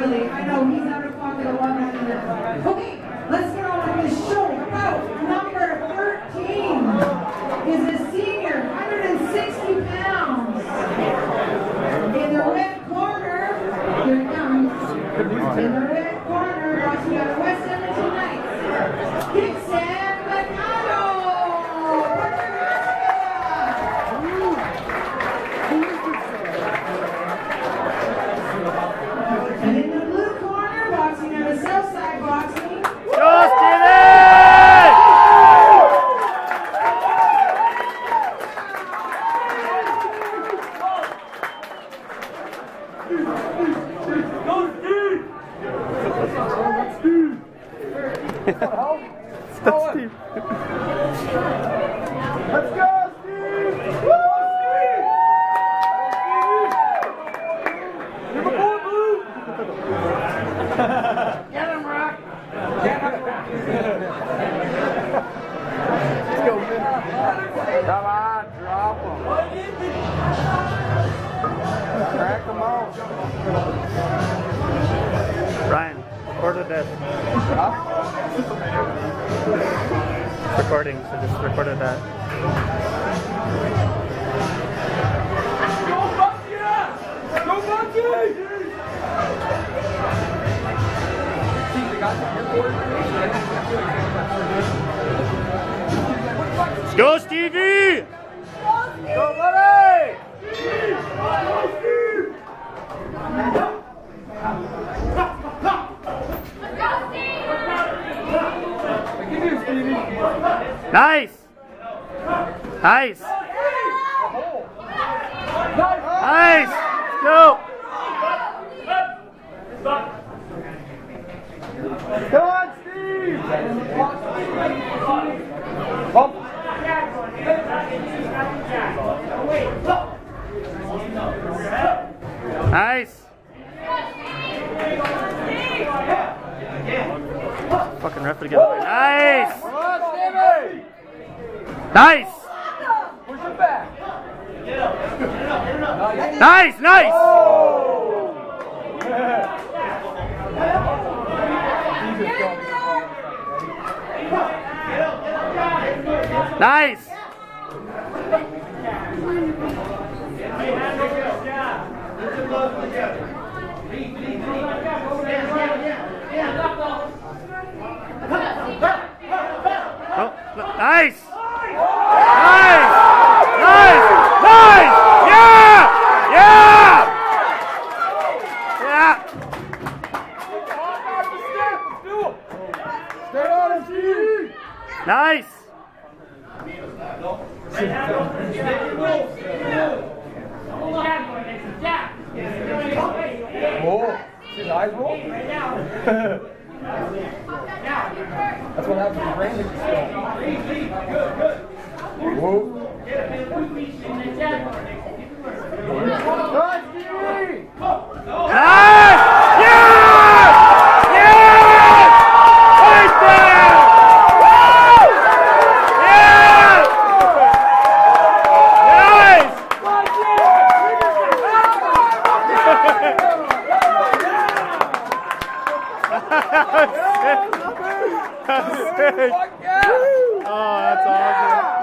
really. I know he's out of pocket a lot more than that. Okay, let's get on with this show. Number 13 is a senior, 160 pounds. In the red corner, here it comes. In the red corner, boxing out of West Edmonton Knights. Dixon Bernardo. And in the blue corner, boxing out of Southside Boxing. Go, Stevie! That's Steve. Let's go, Steve! Woo! Steve! You're the blue! Get him, Rock! Get him! Let's go, man. Come on, drop him. Crack him out. Ryan, recorded this. Huh? Recording, so just recorded that. Go, Bundzeak! Go, Bundzeak! Let's go, Stevie! Go, buddy! Go, Steve! Nice! Nice! Nice! Go! Come on, Steve! Bump. Nice! Fucking ref to get away. Nice! Come on, Stevie! Nice! Push it back. Nice! Nice! Oh! Nice! Oh, no, nice! Nice! Nice! Nice! Yeah! Yeah! Yeah! Stay on it, Steve! Nice! Oh, see his eyes roll? That's what happens when Brandon gets still. Whoa. Nice! Yeah! Yeah! Right there! Woo! Yeah! Nice! That's sick. Oh, that's awesome.